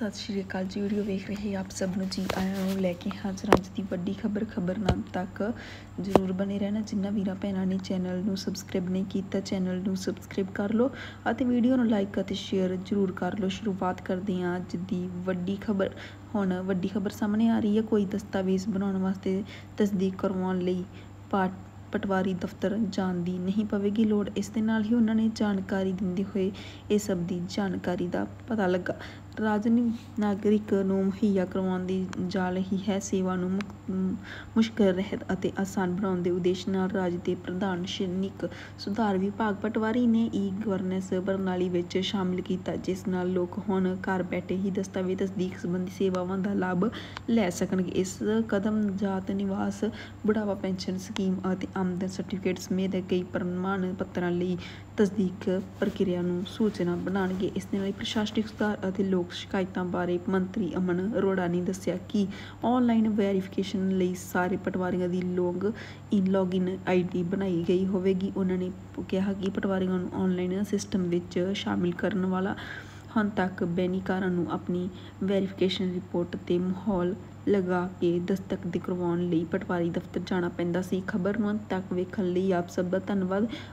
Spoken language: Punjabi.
सत श्री अकाल जी। वीडियो वेख रहे आप सब ਨੂੰ जी आया ਨੂੰ ਲੈ ਕੇ ਹਾਜ਼ਰ ਅੱਜ ਦੀ ਵੱਡੀ ਖਬਰਨਾਮ ਤੱਕ ਜ਼ਰੂਰ ਬਣੇ ਰਹਿਣਾ। ਜਿਨ੍ਹਾਂ ਵੀਰਾਂ ਭੈਣਾਂ ਨੇ ਚੈਨਲ ਨੂੰ ਸਬਸਕ੍ਰਾਈਬ ਨਹੀਂ ਕੀਤਾ ਚੈਨਲ ਨੂੰ ਸਬਸਕ੍ਰਾਈਬ ਕਰ ਲਓ ਅਤੇ ਵੀਡੀਓ ਨੂੰ ਲਾਈਕ ਅਤੇ ਸ਼ੇਅਰ ਜ਼ਰੂਰ ਕਰ ਲਓ। ਸ਼ੁਰੂਆਤ ਕਰਦੇ ਹਾਂ ਅੱਜ ਦੀ ਵੱਡੀ ਖਬਰ। ਹੁਣ ਵੱਡੀ ਖਬਰ ਸਾਹਮਣੇ ਆ ਰਹੀ ਹੈ। ਕੋਈ ਦਸਤਾਵੇਜ਼ ਬਣਾਉਣ ਵਾਸਤੇ ਤਸਦੀਕ ਕਰਵਾਉਣ ਲਈ ਪਟਵਾਰੀ ਦਫ਼ਤਰ ਜਾਣ ਦੀ ਨਹੀਂ ਪਵੇਗੀ ਲੋੜ। ਇਸ ਦੇ ਨਾਲ ਹੀ ਉਹਨਾਂ ਨੇ ਜਾਣਕਾਰੀ ਦਿੰਦੇ ਹੋਏ ਇਹ ਸਭ ਦੀ ਜਾਣਕਾਰੀ ਦਾ ਪਤਾ ਲੱਗਾ। ਨਾਗਰਿਕ ਨੂੰ ਮੁਹੱਈਆ ਕਰਵਾਉਣ ਦੀ ਜਾ ਰਹੀ ਹੈ ਸੇਵਾ ਨੂੰ ਮੁਸ਼ਕਲ ਰਹਿਤ ਅਤੇ ਆਸਾਨ ਬਣਾਉਣ ਦੇ ਉਦੇਸ਼ ਨਾਲ ਰਾਜ ਦੇ ਪ੍ਰਸ਼ਾਸਨਿਕ ਸੁਧਾਰ ਵਿਭਾਗ ਪਟਵਾਰੀ ਨੇ ਗਵਰਨੈਂਸ ਪ੍ਰਣਾਲੀ ਵਿੱਚ ਸ਼ਾਮਿਲ ਕੀਤਾ, ਜਿਸ ਨਾਲ ਲੋਕ ਹੁਣ ਘਰ ਬੈਠੇ ਹੀ ਦਸਤਾਵੇਜ਼ ਤਸਦੀਕ ਸੰਬੰਧੀ ਸੇਵਾਵਾਂ ਦਾ ਲਾਭ ਲੈ ਸਕਣਗੇ। ਇਸ ਕਦਮ ਜਾਤ ਨਿਵਾਸ, ਬੁਢਾਪਾ ਪੈਨਸ਼ਨ ਸਕੀਮ ਅਤੇ ਆਮਦਨ ਸਰਟੀਫਿਕੇਟ ਸਮੇਤ ਕਈ ਪ੍ਰਮਾਣ ਪੱਤਰਾਂ ਲਈ ਤਸਦੀਕ ਪ੍ਰਕਿਰਿਆ ਨੂੰ ਸੁਚੱਜਾ ਬਣਾਉਣਗੇ। ਇਸ ਦੇ ਨਾਲ ਪ੍ਰਸ਼ਾਸਨਿਕ ਸੁਧਾਰ ਅਤੇ ਲੋਕ ਸ਼ਿਕਾਇਤਾਂ ਬਾਰੇ ਮੰਤਰੀ ਅਮਨ ਅਰੋੜਾ ਨੇ ਦੱਸਿਆ ਕਿ ਆਨਲਾਈਨ ਵੈਰੀਫਿਕੇਸ਼ਨ ਲਈ ਸਾਰੇ ਪਟਵਾਰੀਆਂ ਦੀ ਲੌਗਇਨ ID ਬਣਾਈ ਗਈ ਹੋਵੇਗੀ। ਉਹਨਾਂ ਨੇ ਕਿਹਾ ਕਿ ਪਟਵਾਰੀਆਂ ਨੂੰ ਆਨਲਾਈਨ ਸਿਸਟਮ ਵਿੱਚ ਸ਼ਾਮਿਲ ਕਰਨ ਵਾਲਾ ਹੁਣ ਤੱਕ ਬੈਨੀਕਾਰਾਂ ਨੂੰ ਆਪਣੀ ਵੈਰੀਫਿਕੇਸ਼ਨ ਰਿਪੋਰਟ ਤੇ ਮੁਹਰ ਲਗਾ ਕੇ ਦਸਤਖਤ ਕਰਵਾਉਣ ਲਈ ਪਟਵਾਰੀ ਦਫ਼ਤਰ ਜਾਣਾ ਪੈਂਦਾ ਸੀ। ਖਬਰ ਨੂੰ ਅੰਤ ਤੱਕ ਵੇਖਣ ਲਈ ਆਪ ਸਭ ਦਾ ਧੰਨਵਾਦ।